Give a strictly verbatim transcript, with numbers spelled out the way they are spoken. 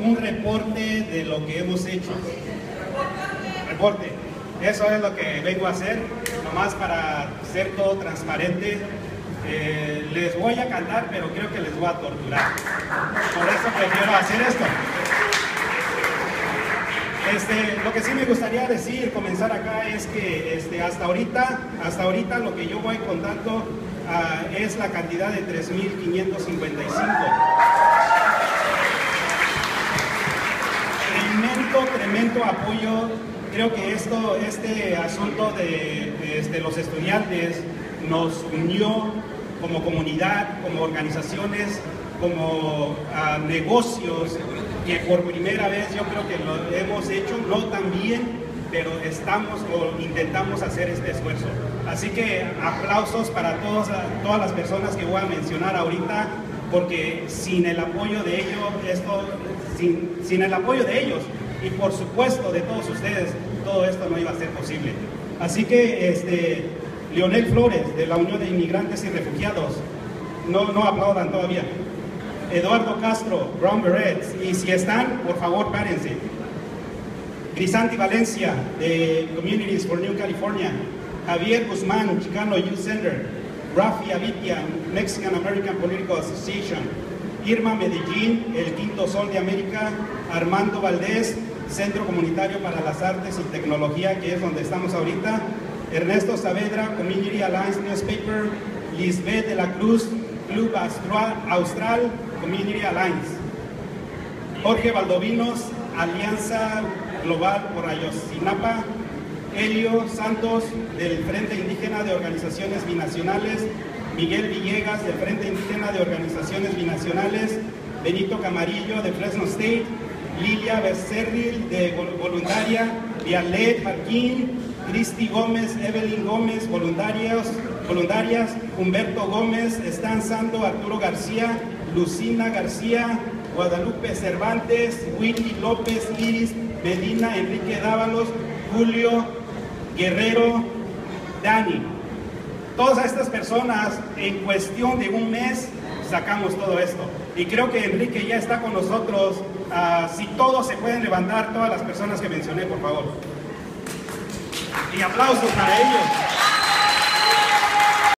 un reporte de lo que hemos hecho. Reporte. Eso es lo que vengo a hacer, nomás para ser todo transparente. Eh, les voy a cantar, pero creo que les voy a torturar. Por eso prefiero hacer esto. Este, lo que sí me gustaría decir, comenzar acá, es que este, hasta ahorita, hasta ahorita lo que yo voy contando uh, es la cantidad de tres mil quinientos cincuenta y cinco. Tremendo, tremendo apoyo. Creo que esto, este asunto de, de, de los estudiantes nos unió como comunidad, como organizaciones, como uh, negocios, que por primera vez yo creo que lo hemos hecho, no tan bien, pero estamos o intentamos hacer este esfuerzo. Así que aplausos para todos, todas las personas que voy a mencionar ahorita, porque sin el apoyo de ellos, esto, sin, sin el apoyo de ellos, y por supuesto de todos ustedes, todo esto no iba a ser posible. Así que este, Leonel Flores, de la Unión de Inmigrantes y Refugiados, no, no aplaudan todavía. Eduardo Castro, Brown Berets, y si están, por favor, párense. Crisanti Valencia, de Communities for New California. Javier Guzmán, Chicano Youth Center. Rafi Avitia, Mexican American Political Association. Irma Medellín, el Quinto Sol de América. Armando Valdés, Centro Comunitario para las Artes y Tecnología, que es donde estamos ahorita. Ernesto Saavedra, Community Alliance Newspaper. Lisbeth de la Cruz, Club Austral, Community Alliance. Jorge Valdovinos, Alianza Global por Ayotzinapa. Elio Santos, del Frente Indígena de Organizaciones Binacionales. Miguel Villegas, del Frente Indígena de Organizaciones Binacionales. Benito Camarillo, de Fresno State. Lilia Becerril, de Voluntaria. Vialet Marquín. Cristi Gómez, Evelyn Gómez, voluntarios, voluntarias. Humberto Gómez, Stan Santo, Arturo García. Lucina García. Guadalupe Cervantes. Willy López, Iris Medina, Enrique Dávalos, Julio Guerrero, Dani. Todas estas personas, en cuestión de un mes, sacamos todo esto. Y creo que Enrique ya está con nosotros. Uh, si todos se pueden levantar, todas las personas que mencioné, por favor. Y aplausos para ellos.